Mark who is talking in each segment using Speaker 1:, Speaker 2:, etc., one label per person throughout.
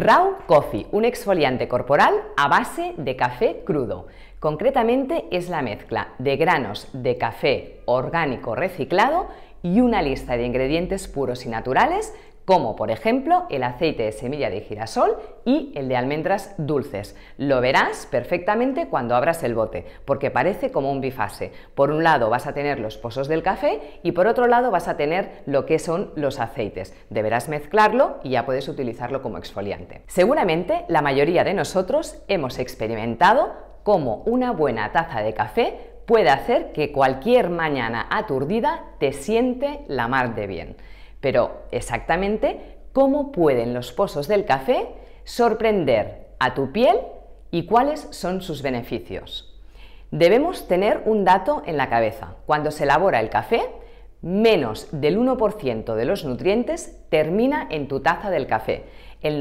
Speaker 1: Raw Coffee, un exfoliante corporal a base de café crudo. Concretamente es la mezcla de granos de café orgánico reciclado y una lista de ingredientes puros y naturales, como por ejemplo el aceite de semilla de girasol y el de almendras dulces. Lo verás perfectamente cuando abras el bote, porque parece como un bifase. Por un lado vas a tener los pozos del café y por otro lado vas a tener lo que son los aceites. Deberás mezclarlo y ya puedes utilizarlo como exfoliante. Seguramente la mayoría de nosotros hemos experimentado cómo una buena taza de café puede hacer que cualquier mañana aturdida te siente la mar de bien. Pero exactamente, ¿cómo pueden los pozos del café sorprender a tu piel y cuáles son sus beneficios? Debemos tener un dato en la cabeza. Cuando se elabora el café, menos del 1% de los nutrientes termina en tu taza del café. El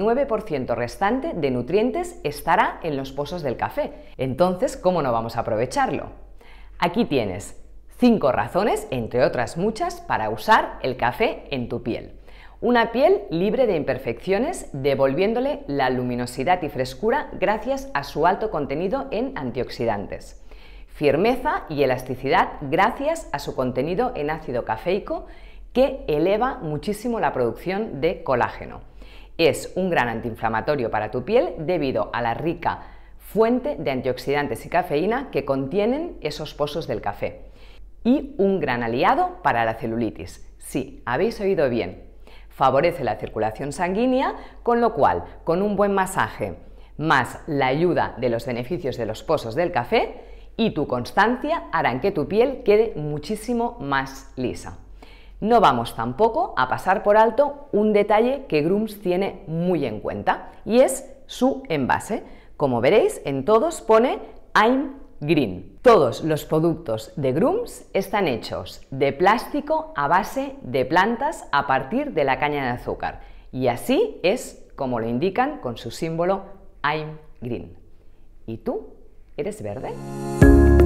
Speaker 1: 99% restante de nutrientes estará en los pozos del café. Entonces, ¿cómo no vamos a aprovecharlo? Aquí tienes 5 razones, entre otras muchas, para usar el café en tu piel. Una piel libre de imperfecciones, devolviéndole la luminosidad y frescura gracias a su alto contenido en antioxidantes. Firmeza y elasticidad gracias a su contenido en ácido cafeico, que eleva muchísimo la producción de colágeno. Es un gran antiinflamatorio para tu piel debido a la rica fuente de antioxidantes y cafeína que contienen esos pozos del café. Y un gran aliado para la celulitis. Sí, habéis oído bien. Favorece la circulación sanguínea, con lo cual, con un buen masaje, más la ayuda de los beneficios de los pozos del café y tu constancia harán que tu piel quede muchísimo más lisa. No vamos tampoco a pasar por alto un detalle que Grooms tiene muy en cuenta, y es su envase. Como veréis, en todos pone I'm Green. Todos los productos de Grooms están hechos de plástico a base de plantas a partir de la caña de azúcar. Y así es como lo indican con su símbolo I'm Green. ¿Y tú? ¿Eres verde?